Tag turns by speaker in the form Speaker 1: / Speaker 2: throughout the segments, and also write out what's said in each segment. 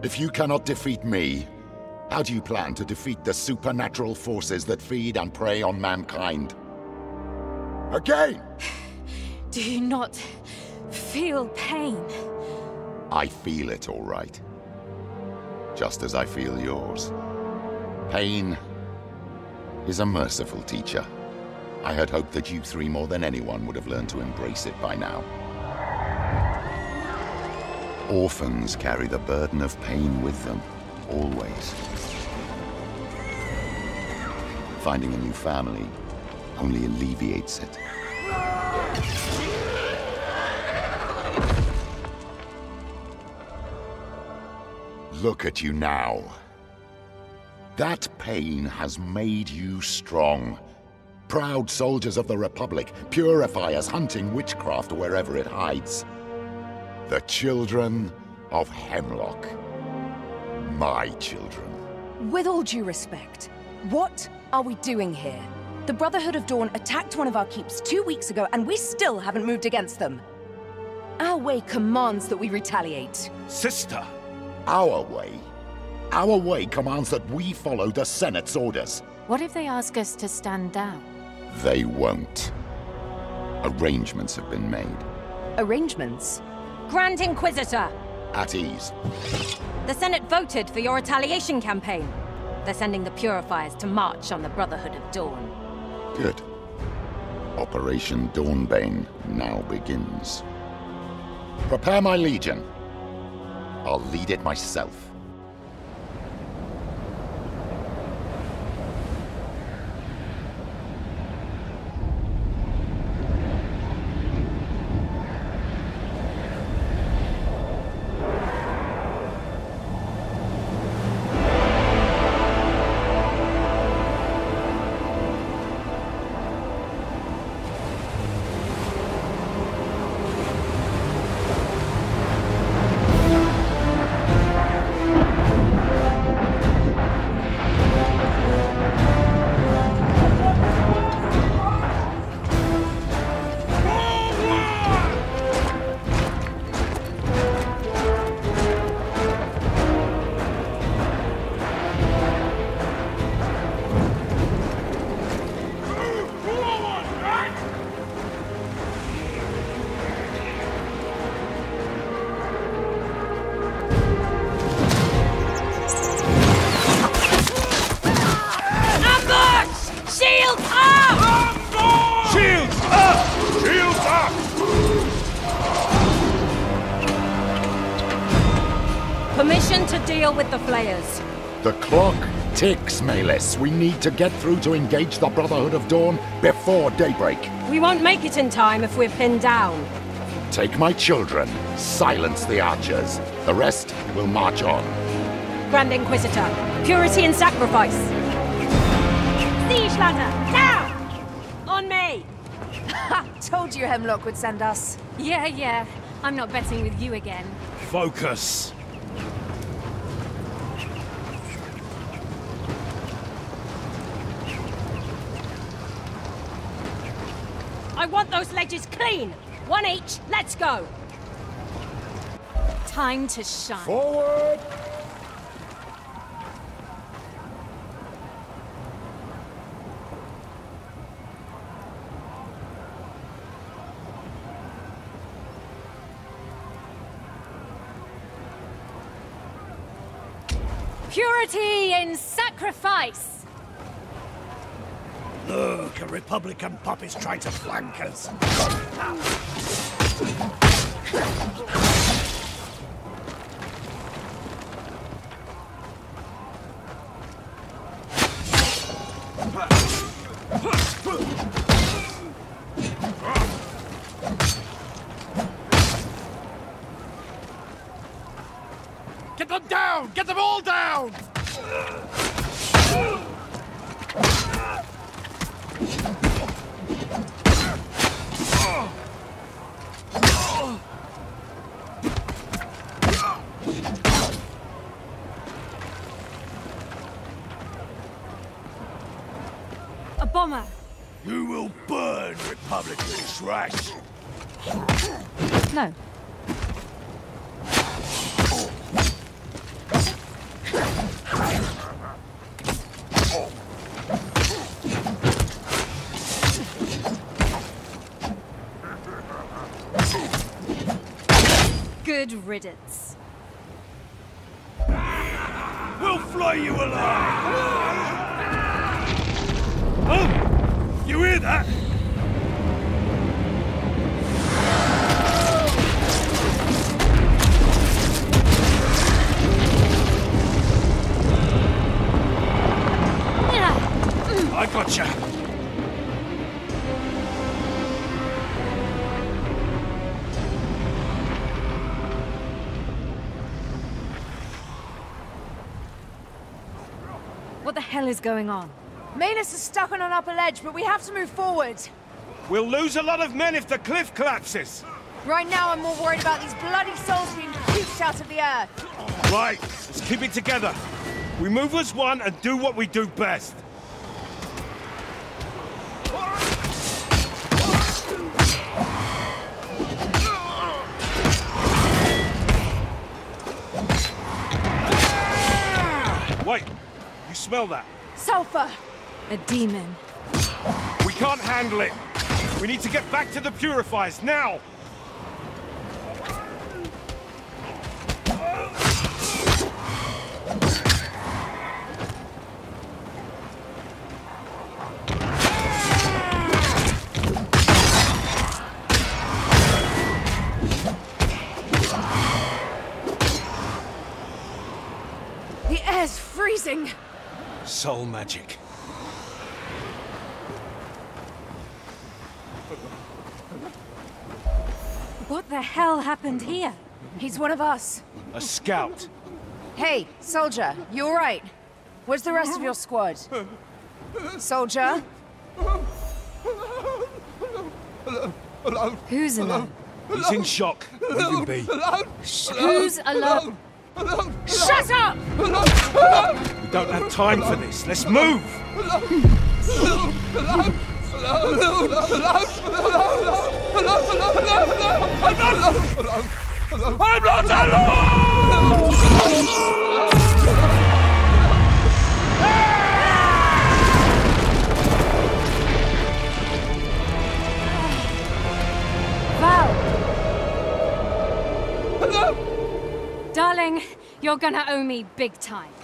Speaker 1: If you cannot defeat me, how do you plan to defeat the supernatural forces that feed and prey on mankind? Again!
Speaker 2: Do you not feel pain?
Speaker 1: I feel it, all right. Just as I feel yours. Pain is a merciful teacher. I had hoped that you three more than anyone would have learned to embrace it by now. Orphans carry the burden of pain with them, always. Finding a new family only alleviates it. Look at you now. That pain has made you strong. Proud soldiers of the Republic, purifiers hunting witchcraft wherever it hides. The children of Hemlock. My children.
Speaker 3: With all due respect, what are we doing here? The Brotherhood of Dawn attacked one of our keeps 2 weeks ago, and we still haven't moved against them. Our way commands that we retaliate.
Speaker 4: Sister!
Speaker 1: Our way? Our way commands that we follow the Senate's orders.
Speaker 2: What if they ask us to stand down?
Speaker 1: They won't. Arrangements have been made.
Speaker 3: Arrangements?
Speaker 5: Grand Inquisitor!
Speaker 1: At ease.
Speaker 5: The Senate voted for your retaliation campaign. They're sending the Purifiers to march on the Brotherhood of Dawn.
Speaker 1: Good. Operation Dawnbane now begins. Prepare my legion. I'll lead it myself.
Speaker 5: Permission to deal with the Flayers.
Speaker 1: The clock ticks, Malis. We need to get through to engage the Brotherhood of Dawn before daybreak.
Speaker 5: We won't make it in time if we're pinned down.
Speaker 1: Take my children. Silence the archers. The rest will march on.
Speaker 5: Grand Inquisitor, purity and sacrifice. Siege ladder, down! On me!
Speaker 3: Ha! Told you Hemlock would send us.
Speaker 2: Yeah. I'm not betting with you again.
Speaker 4: Focus!
Speaker 5: I want those ledges clean! One each, let's go!
Speaker 2: Time to shine.
Speaker 1: Forward!
Speaker 2: Purity in sacrifice!
Speaker 4: Look, a Republican pup is trying to flank us.
Speaker 6: Get them down! Get them all down!
Speaker 2: A bomber!
Speaker 4: You will burn, Republican trash!
Speaker 2: No. Good riddance.
Speaker 4: We'll flay you alive! Oh! You hear that? I gotcha!
Speaker 2: What the hell is going on?
Speaker 3: Manus is stuck on an upper ledge, but we have to move forward.
Speaker 4: We'll lose a lot of men if the cliff collapses!
Speaker 3: Right now, I'm more worried about these bloody souls being puked out of the earth.
Speaker 4: Right, let's keep it together. We move as one and do what we do best. Wait, you smell that?
Speaker 3: Sulfur!
Speaker 2: A demon.
Speaker 4: We can't handle it. We need to get back to the purifiers now.
Speaker 3: The air's freezing!
Speaker 4: Soul magic.
Speaker 2: What the hell happened here?
Speaker 3: He's one of us.
Speaker 4: A scout.
Speaker 3: Hey, soldier, you alright? Where's the rest of your squad? Soldier?
Speaker 2: Who's alone?
Speaker 4: He's in shock. Leave him be.
Speaker 2: Who's alone?
Speaker 3: Shut up!
Speaker 4: We don't have time for this. Let's move! I'm not alone!
Speaker 2: Darling, you're gonna owe me big time.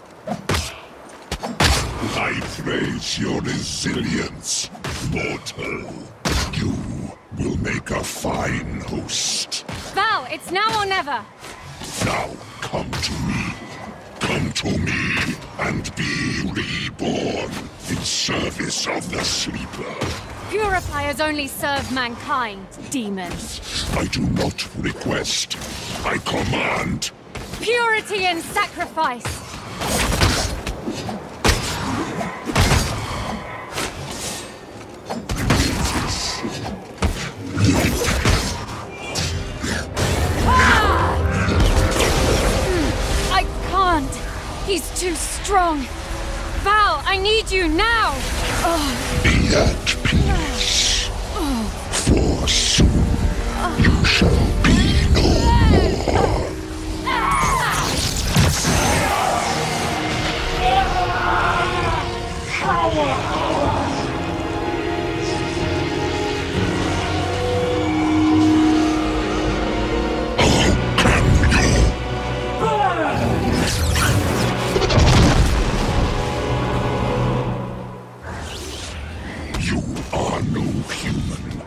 Speaker 1: I praise your resilience, mortal. You will make a fine host.
Speaker 2: Val, it's now or never.
Speaker 1: Now come to me. Come to me and be reborn in service of the Sleeper.
Speaker 2: Purifiers only serve mankind, demon.
Speaker 1: I do not request. I command.
Speaker 2: Purity and sacrifice! I can't! He's too strong! Val, I need you now!
Speaker 1: Be at peace. For soon you shall be no more. You are no human.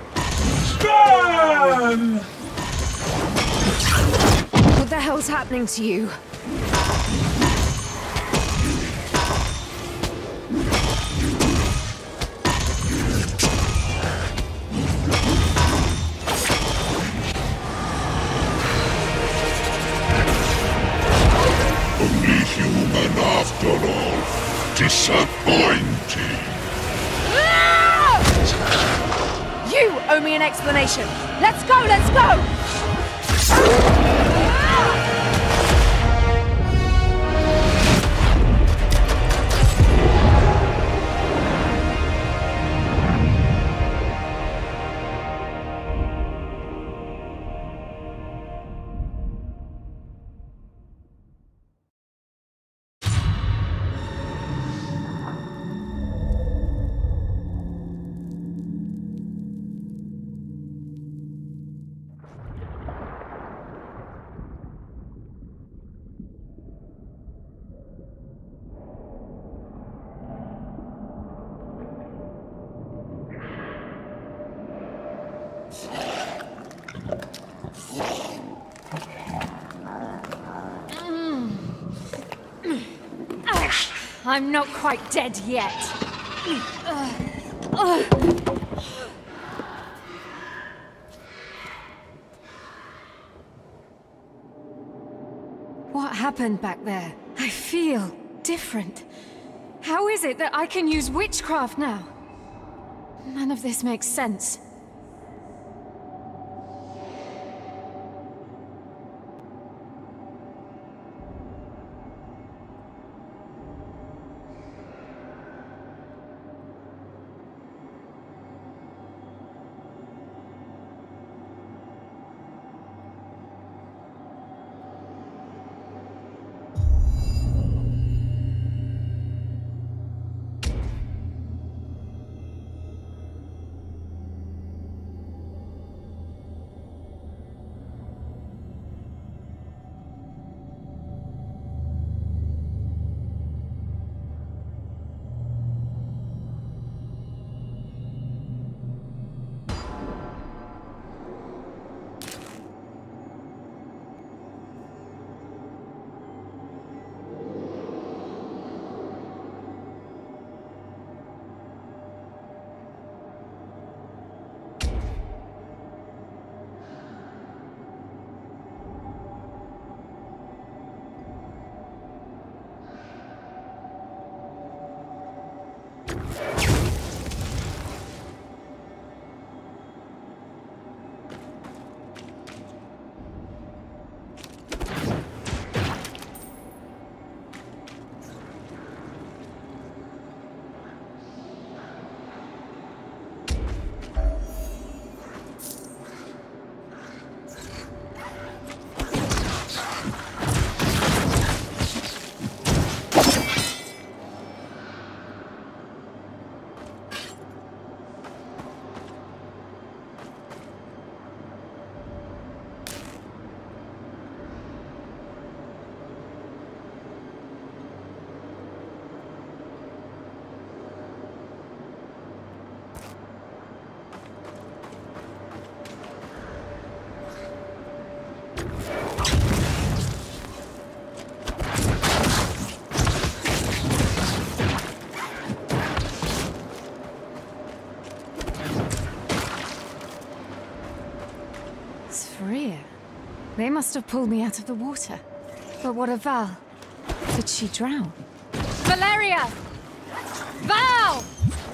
Speaker 3: What the hell's happening to you?
Speaker 1: Only human after all. Disappointing.
Speaker 3: You owe me an explanation. Let's go, let's go!
Speaker 2: I'm not quite dead yet. What happened back there? I feel different. How is it that I can use witchcraft now? None of this makes sense. They must have pulled me out of the water. But what of Val? Did she drown? Valeria! Val!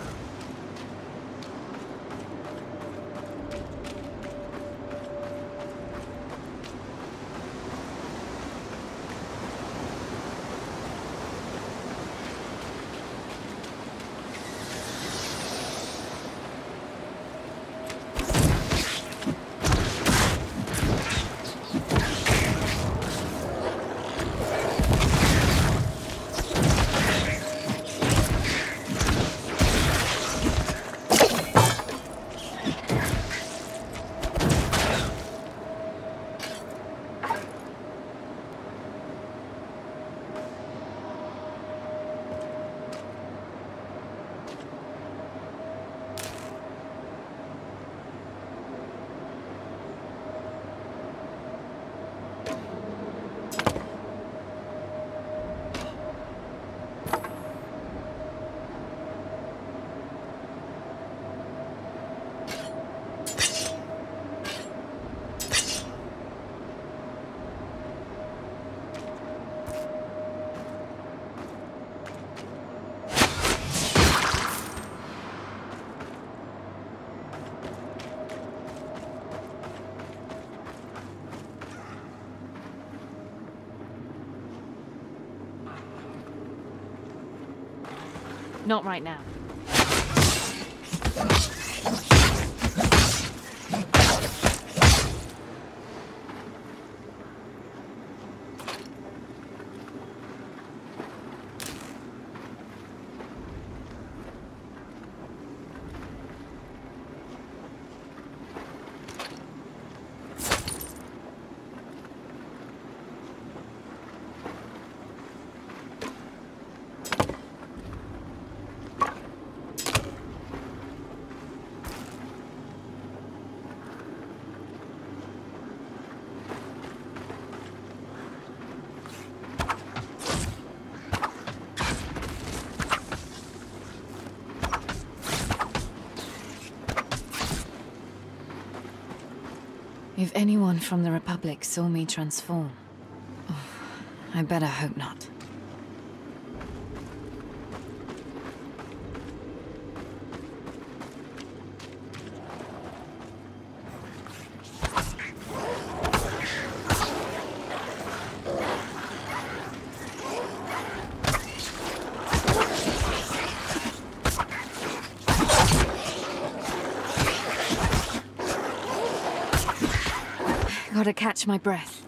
Speaker 2: Not right now. If anyone from the Republic saw me transform... Oh, I better hope not. Gotta catch my breath.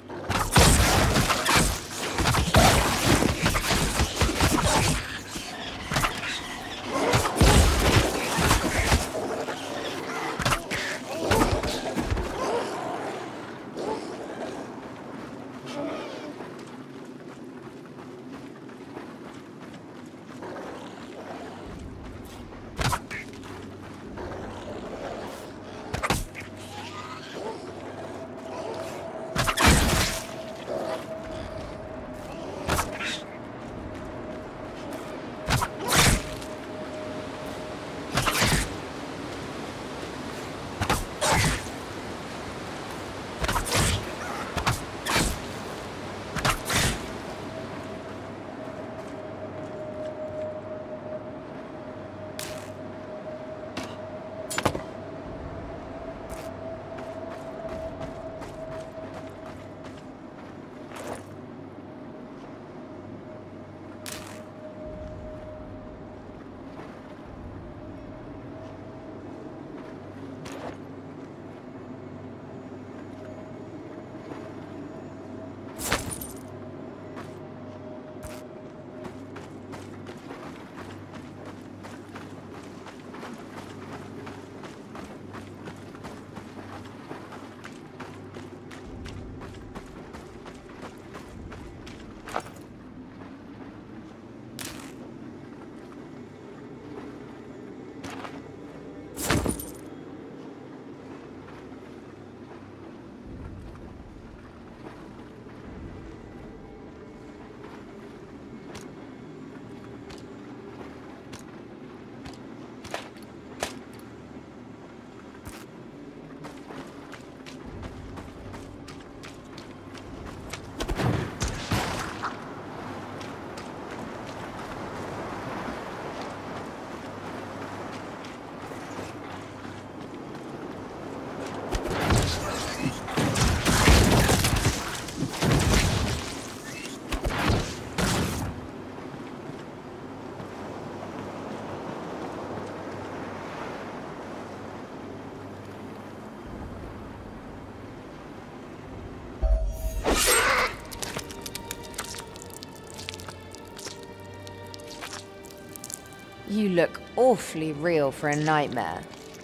Speaker 3: You look awfully real for a nightmare.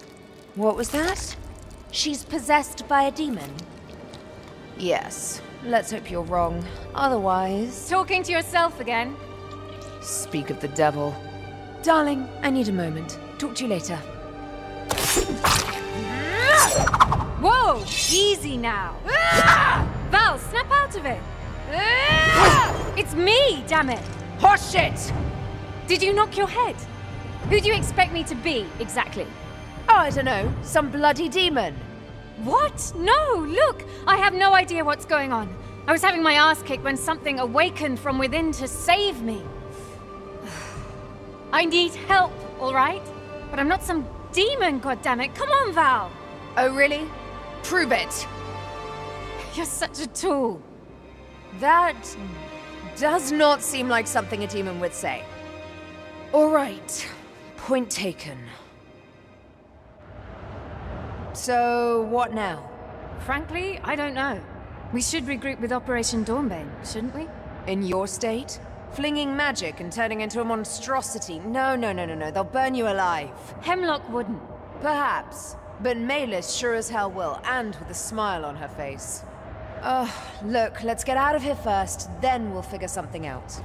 Speaker 3: What was that?
Speaker 5: She's possessed by a demon.
Speaker 3: Yes. Let's hope you're wrong. Otherwise...
Speaker 2: Talking to yourself again?
Speaker 3: Speak of the devil. Darling, I need a moment. Talk to you later.
Speaker 2: Whoa! Easy now! Val, snap out of it! It's me, damn it!
Speaker 3: Horseshit!
Speaker 2: Did you knock your head? Who do you expect me to be, exactly?
Speaker 3: Oh, I don't know. Some bloody demon.
Speaker 2: What? No, look! I have no idea what's going on. I was having my ass kicked when something awakened from within to save me. I need help, all right? But I'm not some demon, goddammit. Come on, Val!
Speaker 3: Oh, really? Prove it.
Speaker 2: You're such a tool.
Speaker 3: That does not seem like something a demon would say. All right. Point taken. So, what now?
Speaker 2: Frankly, I don't know. We should regroup with Operation Dawnbane, shouldn't we?
Speaker 3: In your state? Flinging magic and turning into a monstrosity? No. They'll burn you alive.
Speaker 2: Hemlock wouldn't.
Speaker 3: Perhaps. But Maelys sure as hell will, and with a smile on her face. Look, let's get out of here first, then we'll figure something out.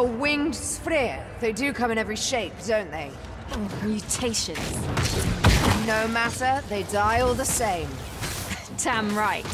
Speaker 3: your winged Sphere. They do come in every shape, don't they?
Speaker 2: Oh, mutations.
Speaker 3: No matter, they die all the same.
Speaker 2: Damn right.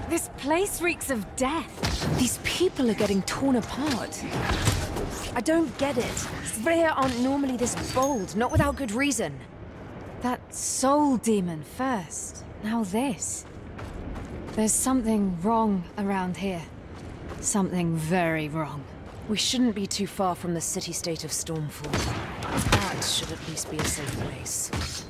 Speaker 2: This place reeks of death.
Speaker 3: These people are getting torn apart. I don't get it. Svea aren't normally this bold, not without good reason.
Speaker 2: That soul demon first, now this. There's something wrong around here. Something very wrong.
Speaker 3: We shouldn't be too far from the city-state of Stormfall. That should at least be a safe place.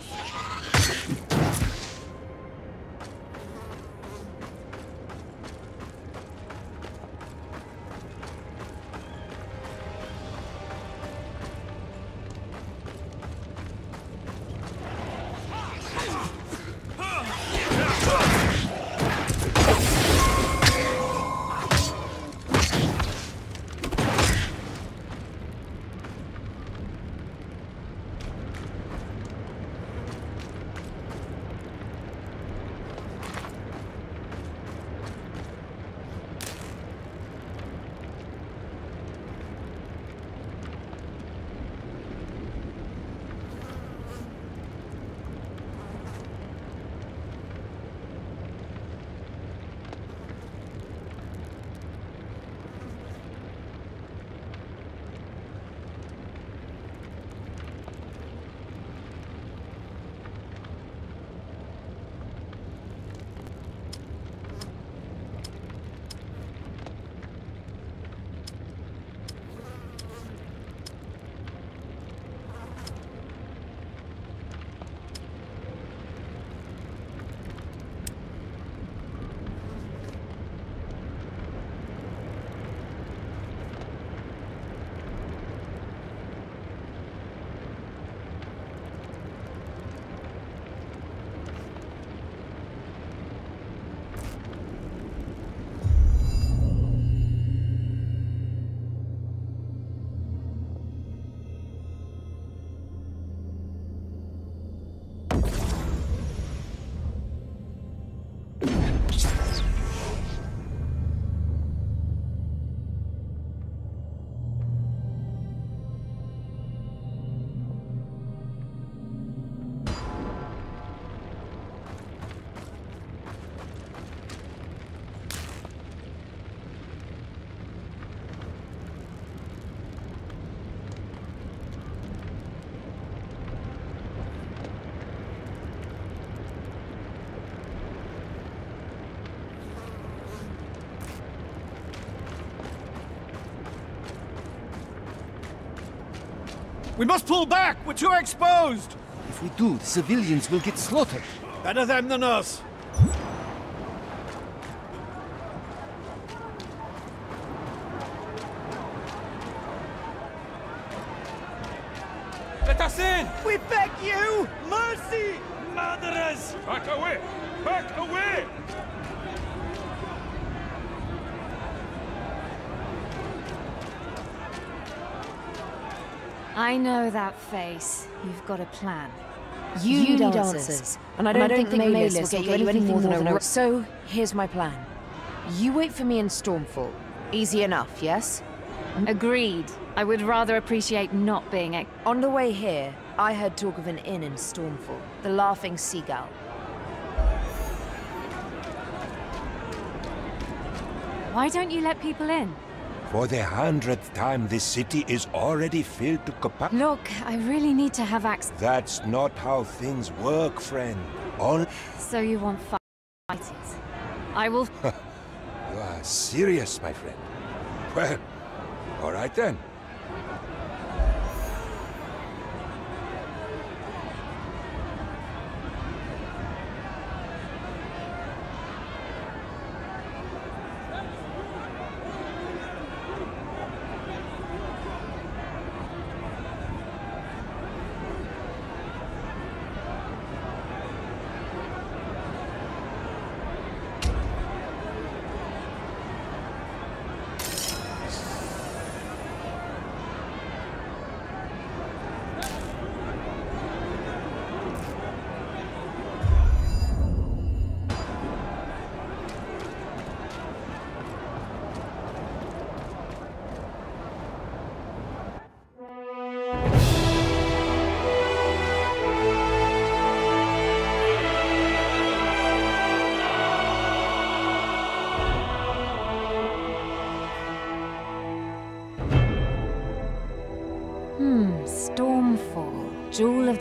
Speaker 6: We must pull back! We're too exposed!
Speaker 7: If we do, the civilians will get slaughtered.
Speaker 6: Better them than us.
Speaker 4: Let us in!
Speaker 6: We beg you! Mercy!
Speaker 4: Murderers! Back away! Back away!
Speaker 2: I know that face. You've got a plan.
Speaker 3: You need answers. And I don't think Maelys will get you anything more than a... So, here's my plan. You wait for me in Stormfall. Easy enough, yes?
Speaker 2: Agreed. I would rather appreciate not being
Speaker 3: On the way here, I heard talk of an inn in Stormfall. The Laughing Seagull.
Speaker 2: Why don't you let people in?
Speaker 8: For the 100th time, this city is already filled to capacity.
Speaker 2: Look, I really need to have access.
Speaker 8: That's not how things work, friend. All...
Speaker 2: So you want fighters? I will...
Speaker 8: You are serious, my friend. Well, all right then.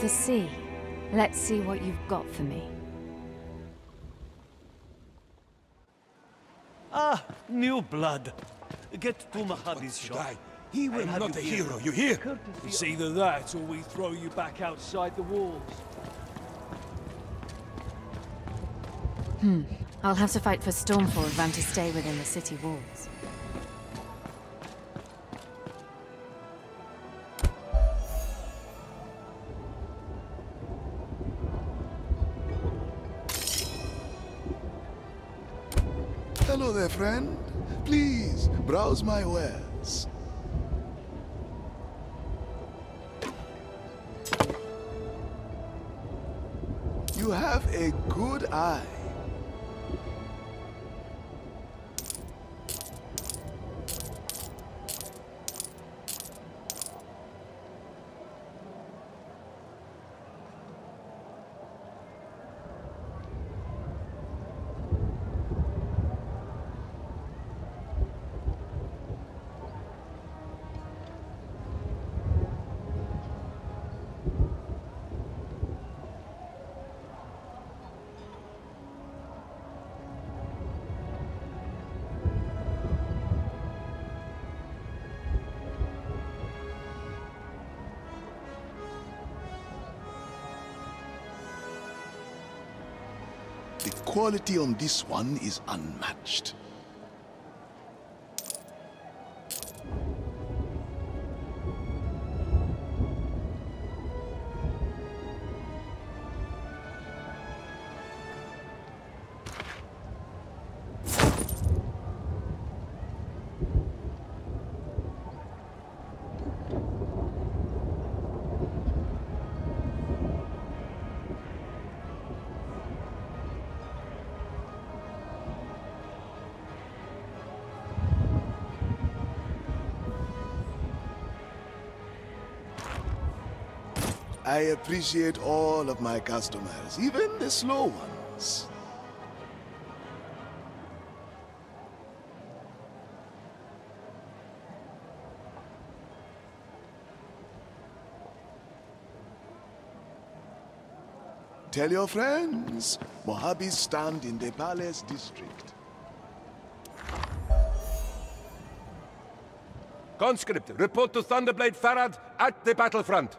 Speaker 2: the sea. Let's see what you've got for me.
Speaker 6: Ah, new blood. Get to Mojave's shop.
Speaker 8: Die. He will
Speaker 6: have
Speaker 8: not a
Speaker 6: you
Speaker 8: hero, you hear?
Speaker 6: It's either that or we throw you back outside the walls.
Speaker 2: I'll have to fight for Stormfall if I'm to stay within the city walls.
Speaker 9: Hello there, friend. Please, browse my wares. You have a good eye. The quality on this one is unmatched. I appreciate all of my customers, even the slow ones. Tell your friends, Mojaves stand in the Palace District.
Speaker 8: Conscript, report to Thunderblade Farad at the battlefront.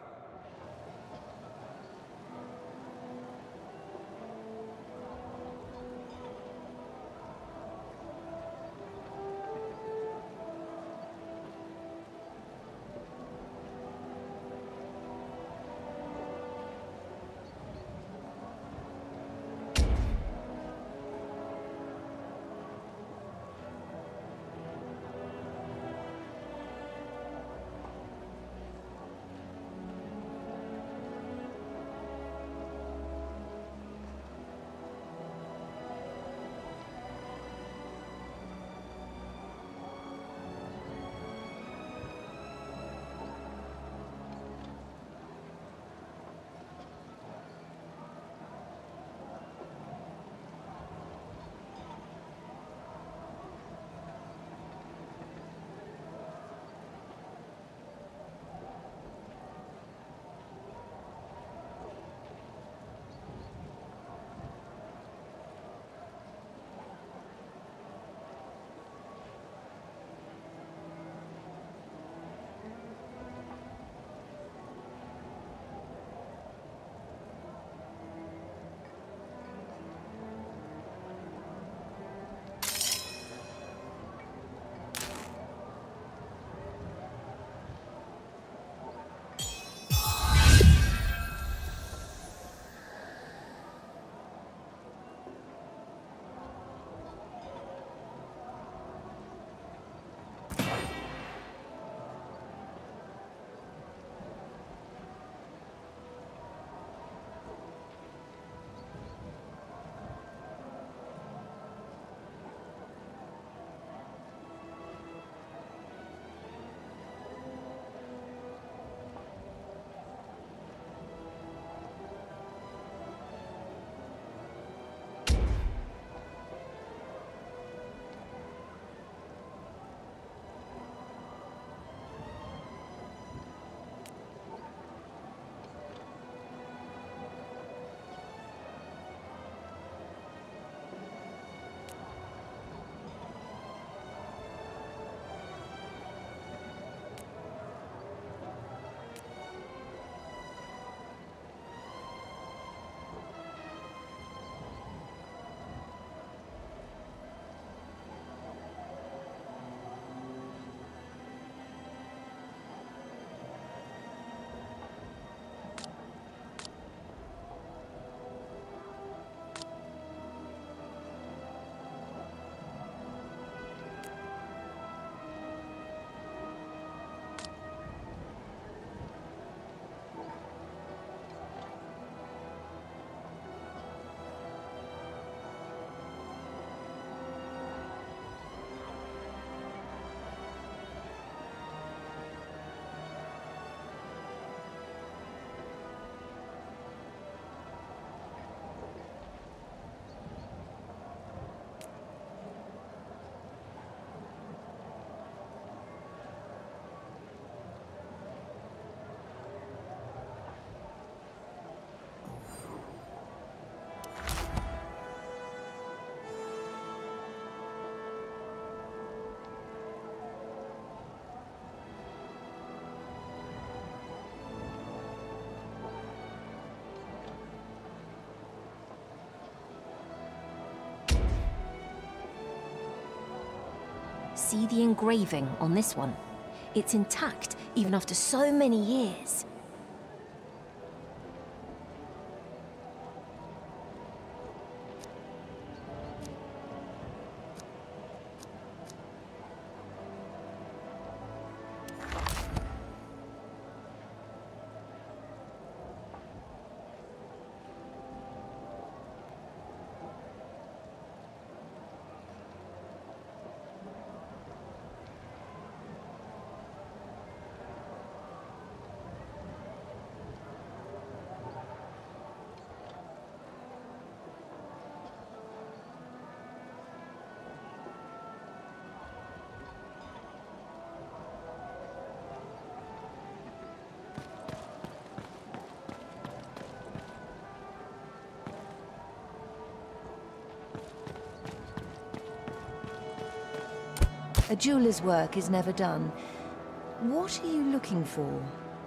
Speaker 5: See the engraving on this one? It's intact, even after so many years.
Speaker 3: A jeweler's work is never done. What are you looking for?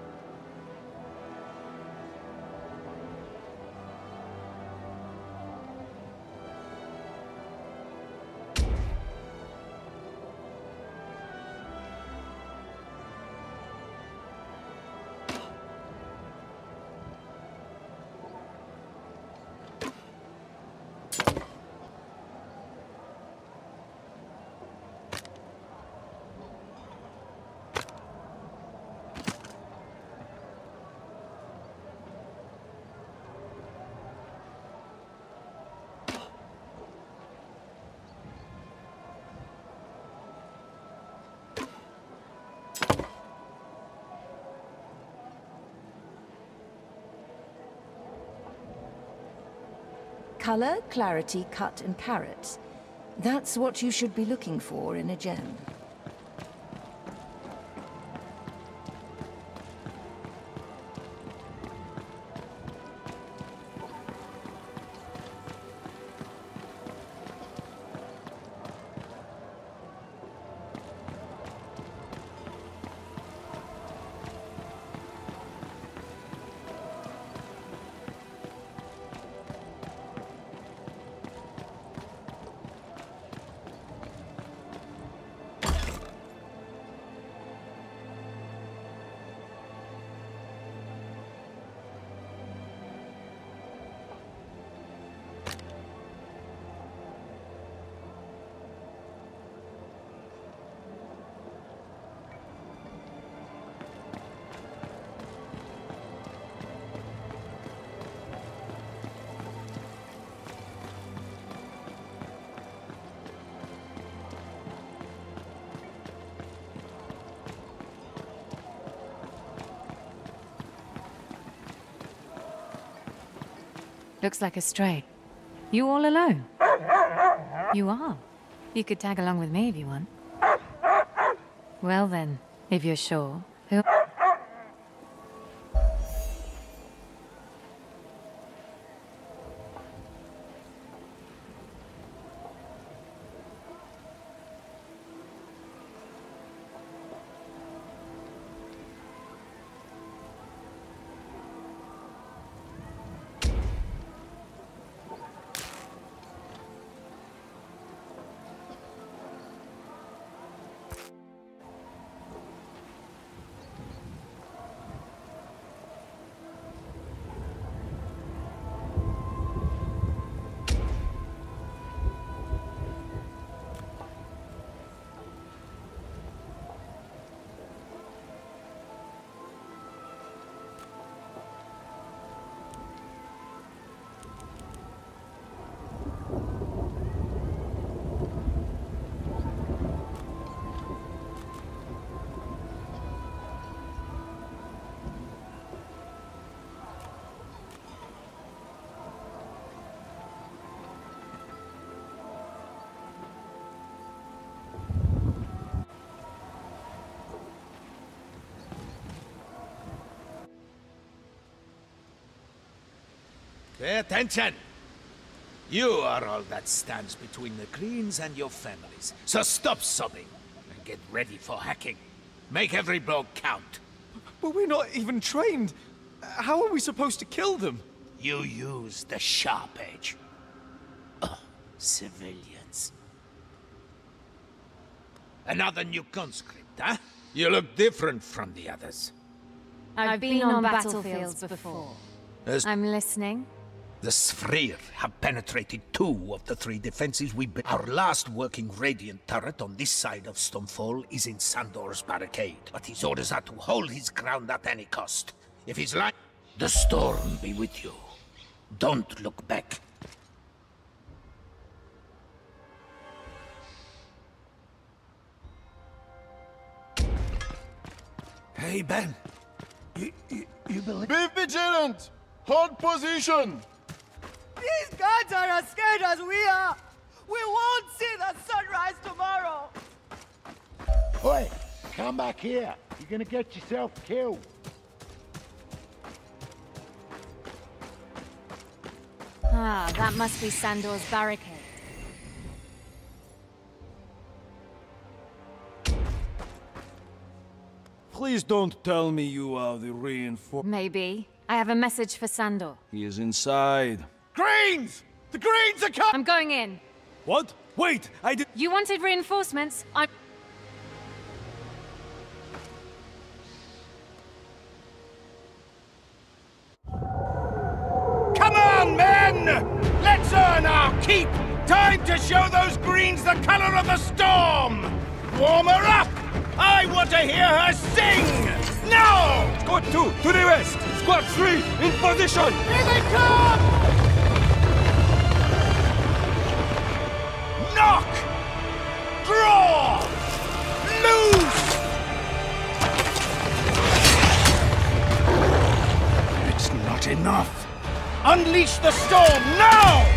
Speaker 3: Color, clarity, cut, and carats. That's what you should be looking for in a gem.
Speaker 2: Looks like a stray. You all alone? You are. You could tag along with me if you want. Well then, if you're sure. Who...
Speaker 6: Pay attention! You are all that stands between the Greens and your families. So stop sobbing and get ready for hacking. Make every blow count.
Speaker 10: But we're not even trained. How are we supposed to kill them?
Speaker 6: You use the sharp edge. Civilians. Another new conscript, huh? You look different from the others.
Speaker 2: I've been on battlefields before. I'm listening.
Speaker 6: The Sfrir have penetrated 2 of the 3 defenses we built. Our last working Radiant turret on this side of Stonefall is in Sandor's barricade, but his orders are to hold his ground at any cost. If he's like, the storm be with you. Don't look back.
Speaker 8: Hey, Ben. You believe...
Speaker 9: Be vigilant! Hold position!
Speaker 11: These gods are as scared as we are! We won't see the sunrise tomorrow!
Speaker 1: Oi! Come back here! You're gonna get yourself killed!
Speaker 2: Ah, that must be Sandor's barricade.
Speaker 10: Please don't tell me you are the reinforcement.
Speaker 2: Maybe. I have a message for Sandor.
Speaker 10: He is inside.
Speaker 4: Greens! The Greens are coming!
Speaker 2: I'm going in.
Speaker 10: What? Wait, I did...
Speaker 2: You wanted reinforcements? I'm...
Speaker 4: Come on, men! Let's earn our keep! Time to show those Greens the color of the storm! Warm her up! I want to hear her sing! Now!
Speaker 10: Squad 2, to the west! Squad 3, in position!
Speaker 4: Here they come! Knock! Draw! Loose! It's not enough! Unleash the storm now!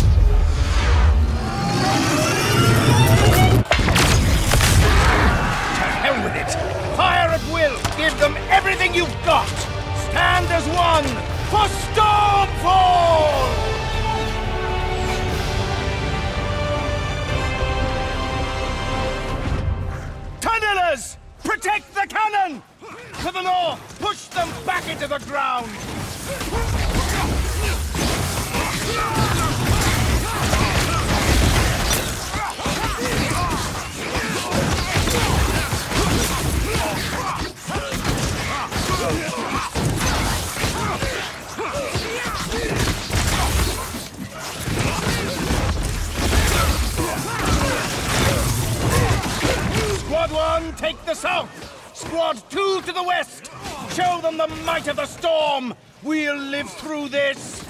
Speaker 4: Hell with it! Fire at will! Give them everything you've got! Stand as one for Stormfall! Tunnelers! Protect the cannon! To the north! Push them back into the ground! Squad 1, take the south! Squad 2 to the west! Show them the might of the storm! We'll live through this!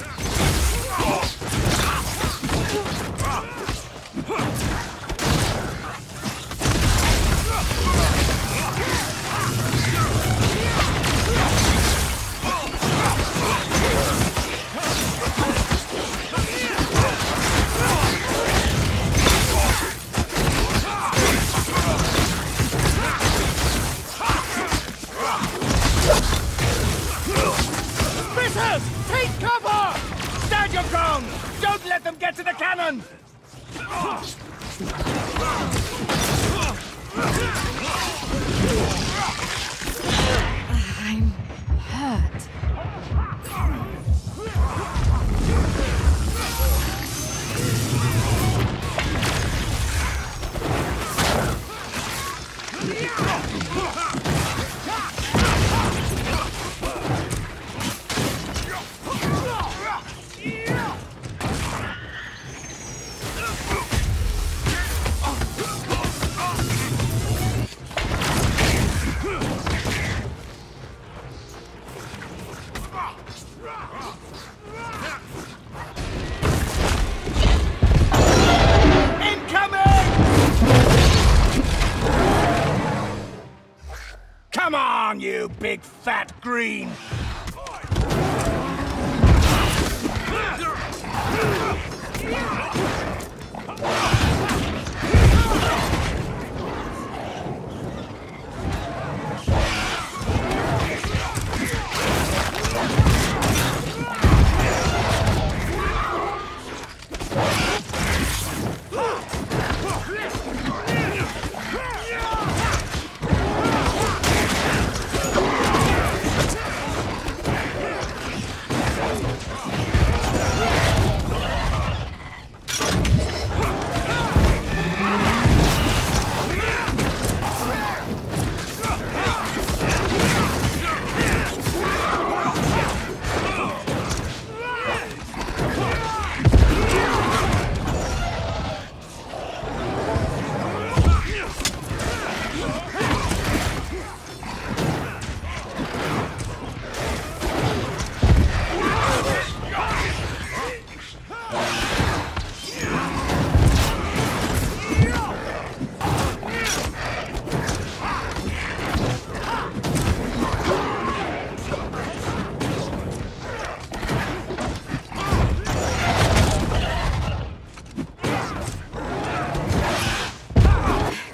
Speaker 4: Take cover! Stand your ground! Don't let them get to the cannon!
Speaker 2: I'm hurt.
Speaker 4: Come on, you big fat green!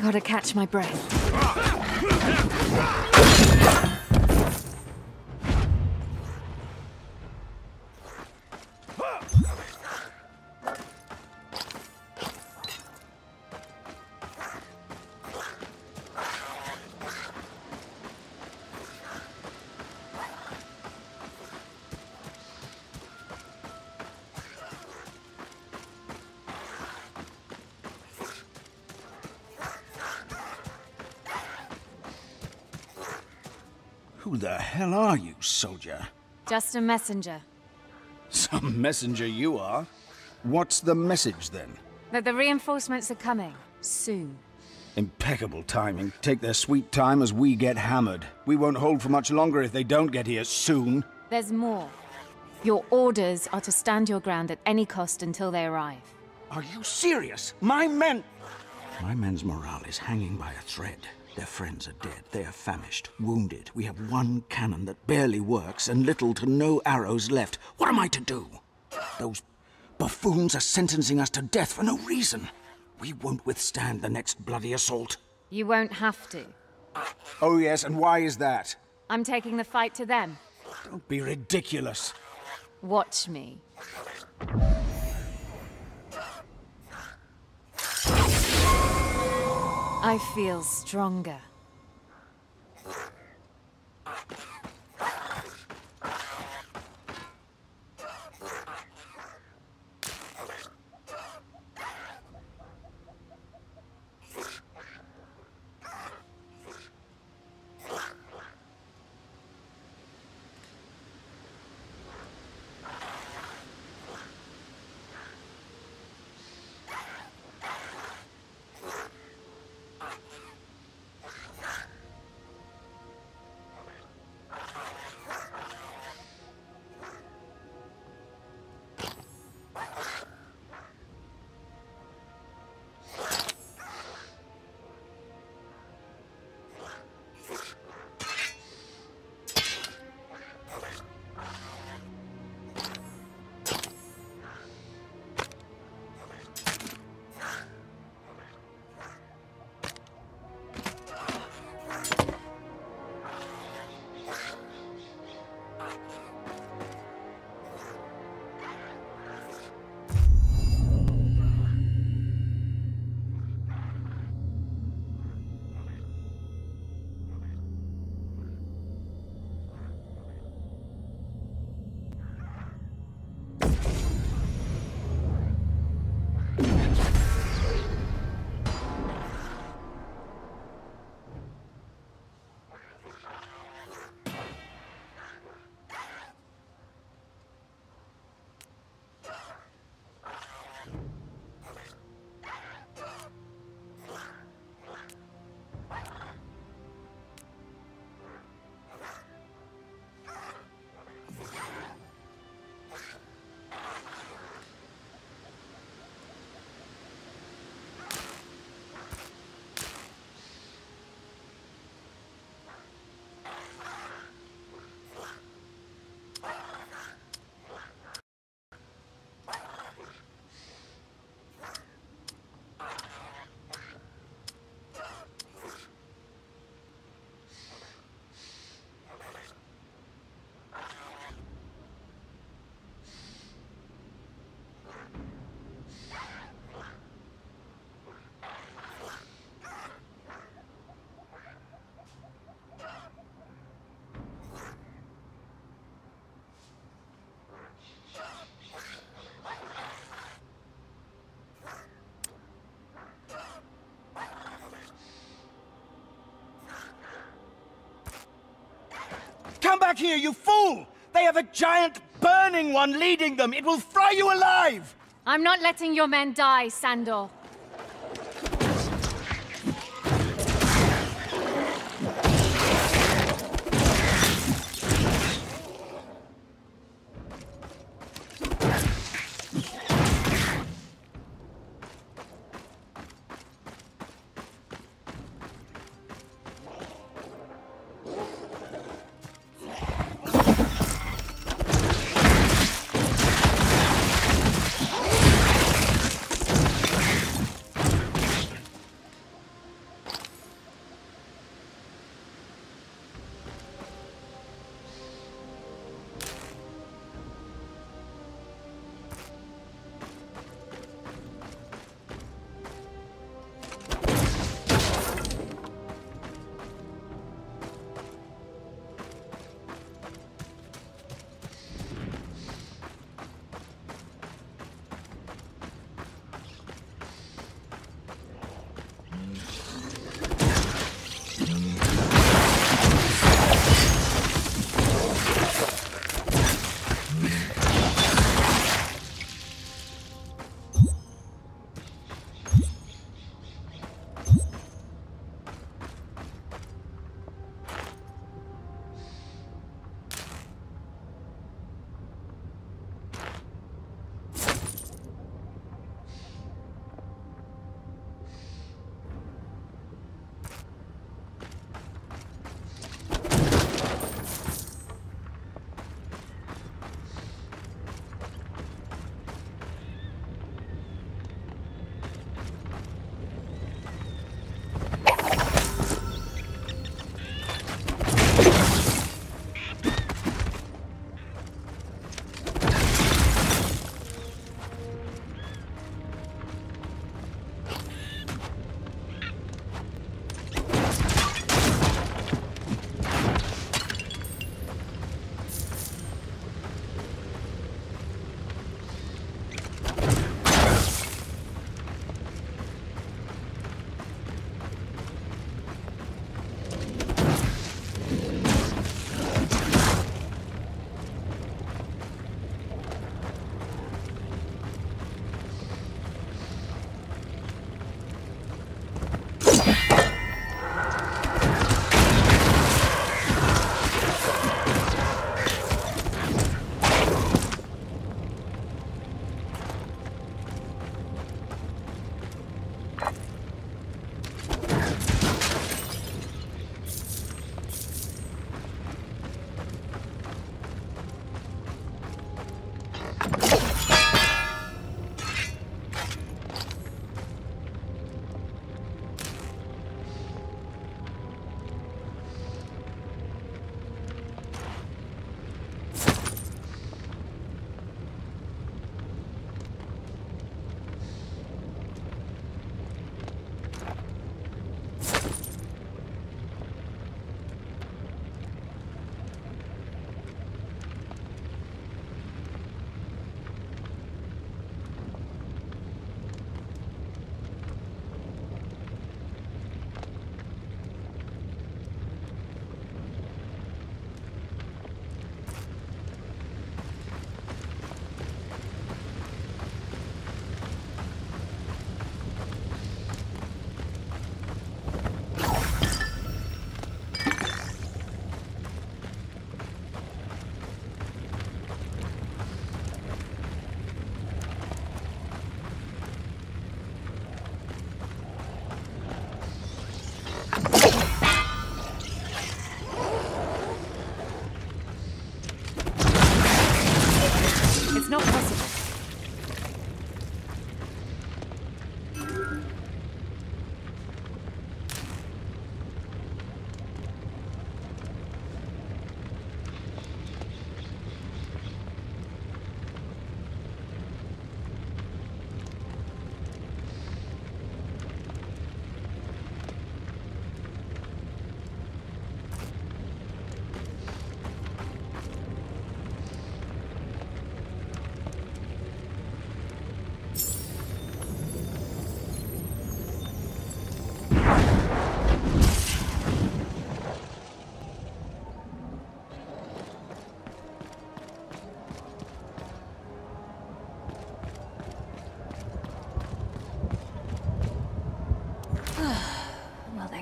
Speaker 2: Gotta catch my breath.
Speaker 4: Who the hell are you, soldier?
Speaker 2: Just a messenger.
Speaker 4: Some messenger you are. What's the message, then?
Speaker 2: That the reinforcements are coming. Soon.
Speaker 4: Impeccable timing. Take their sweet time as we get hammered. We won't hold for much longer if they don't get here soon.
Speaker 2: There's more. Your orders are to stand your ground at any cost until they arrive.
Speaker 4: Are you serious? My men's morale is hanging by a thread. Their friends are dead. They are famished, wounded. We have one cannon that barely works and little to no arrows left. What am I to do? Those buffoons are sentencing us to death for no reason. We won't withstand the next bloody assault.
Speaker 2: You won't have to.
Speaker 4: Oh yes, and why is that?
Speaker 2: I'm taking the fight to them.
Speaker 4: Don't be ridiculous.
Speaker 2: Watch me. I feel stronger.
Speaker 4: Come back here, you fool! They have a giant burning one leading them. It will fry you alive!
Speaker 2: I'm not letting your men die, Sandor.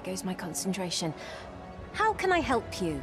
Speaker 5: goes my concentration. How can I help you?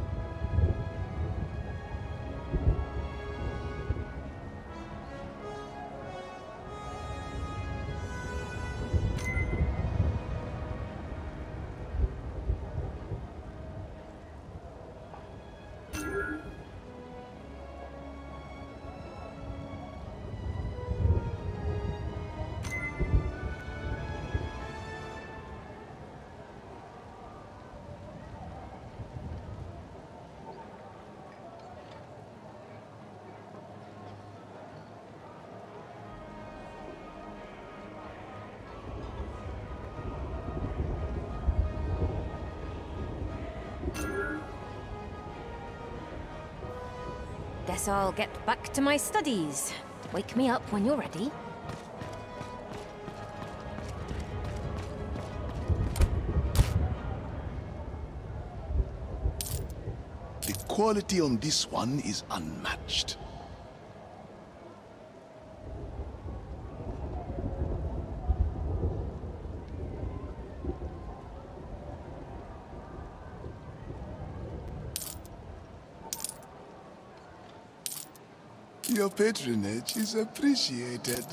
Speaker 5: Guess I'll get back to my studies. Wake me up when you're ready.
Speaker 9: The quality on this one is unmatched. Your patronage is appreciated.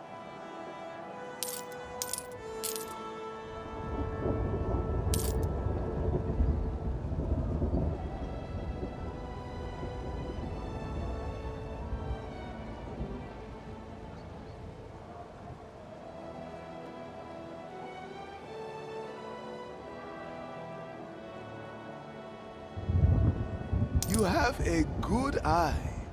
Speaker 9: You have a good eye.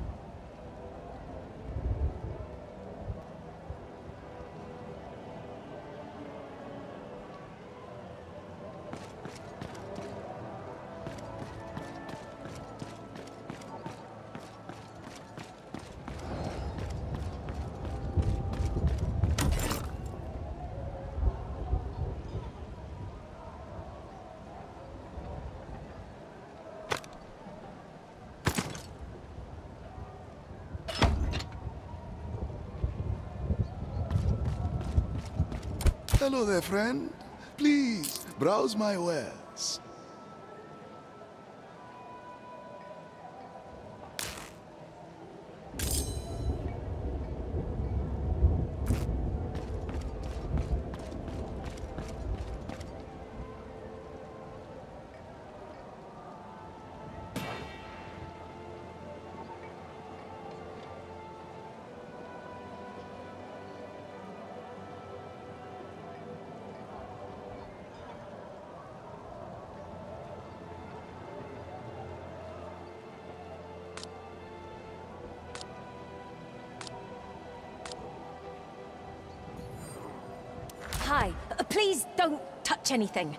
Speaker 9: Hello there, friend. Please, browse my wares.
Speaker 5: Hi. Please don't touch anything.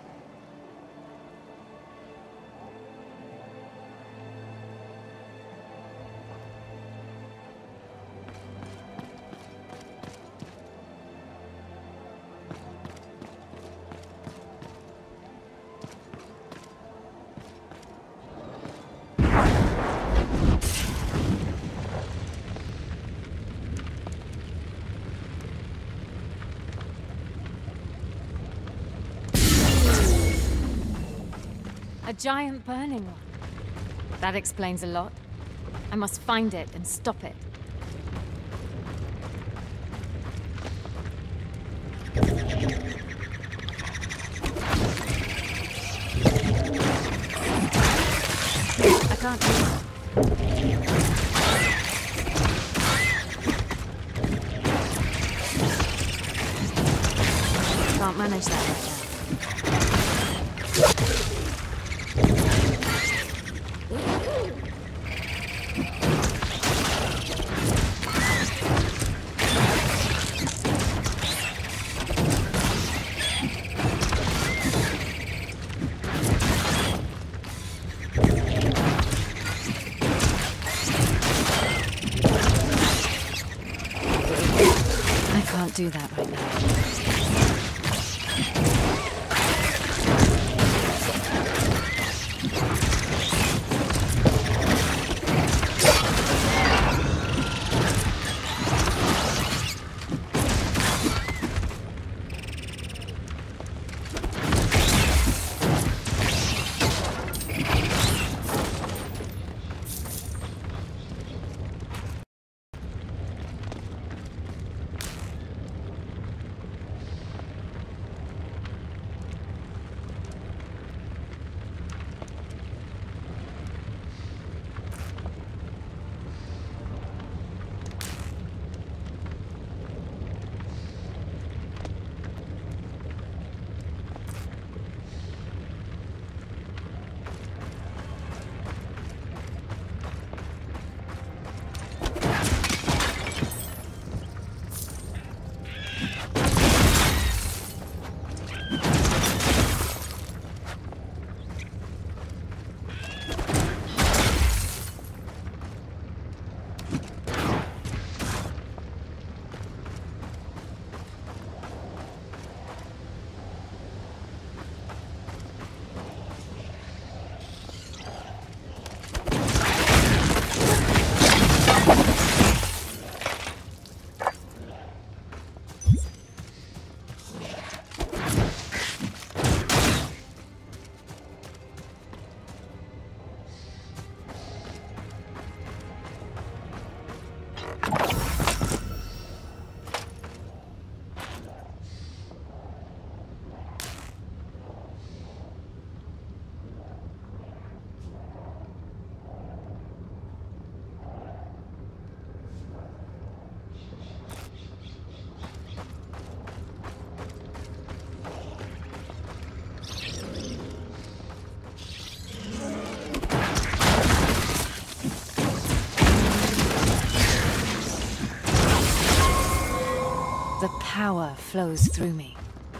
Speaker 2: A giant burning one. That explains a lot. I must find it and stop it. I can't do that. Can't manage that right now. Do that right now. power flows through me.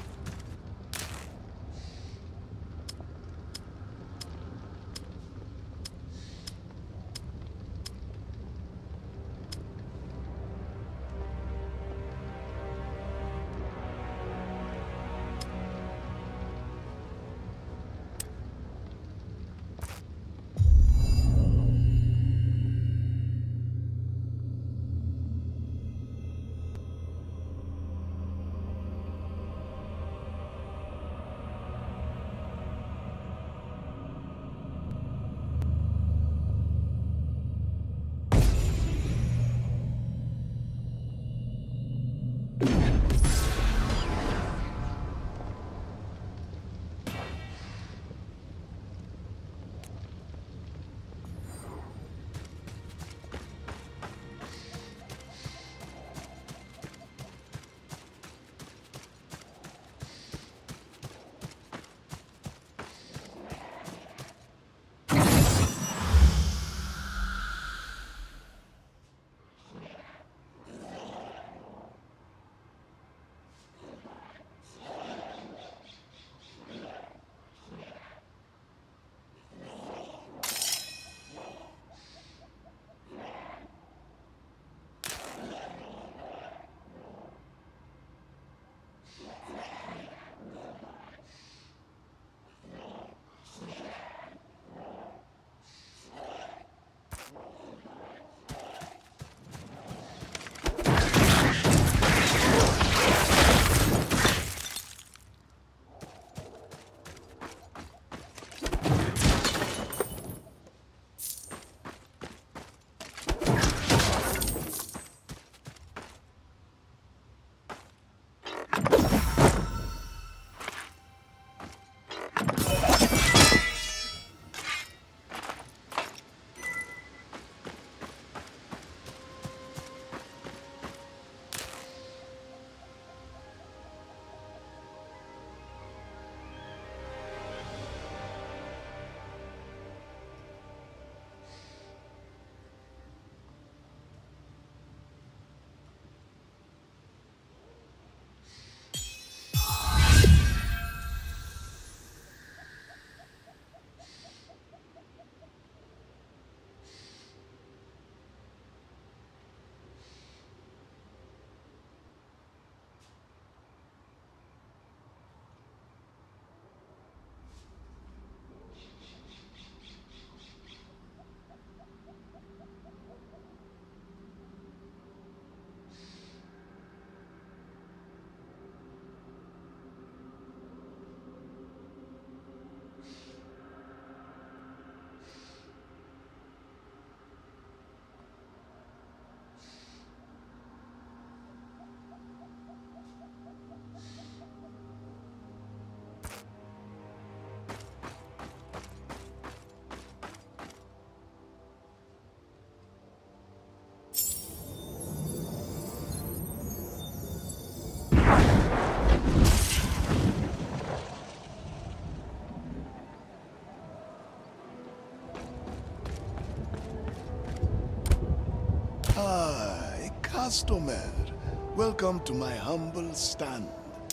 Speaker 9: Hi, customer. Welcome to my humble stand.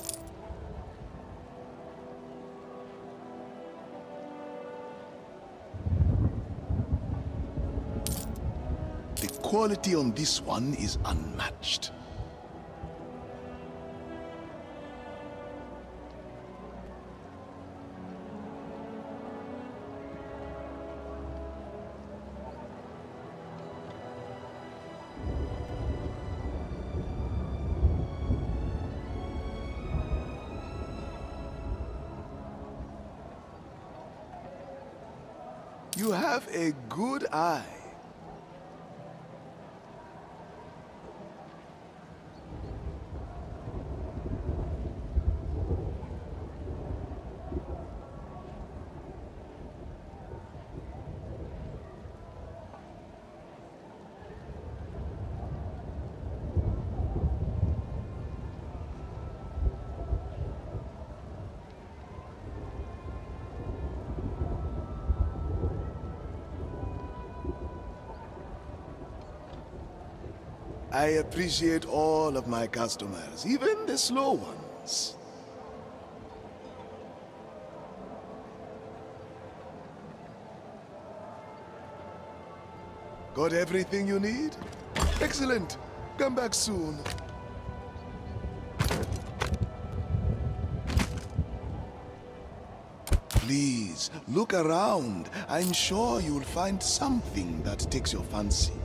Speaker 9: The quality on this one is unmatched. You have a good eye. I appreciate all of my customers, even the slow ones. Got everything you need? Excellent. Come back soon. Please, look around. I'm sure you'll find something that takes your fancy.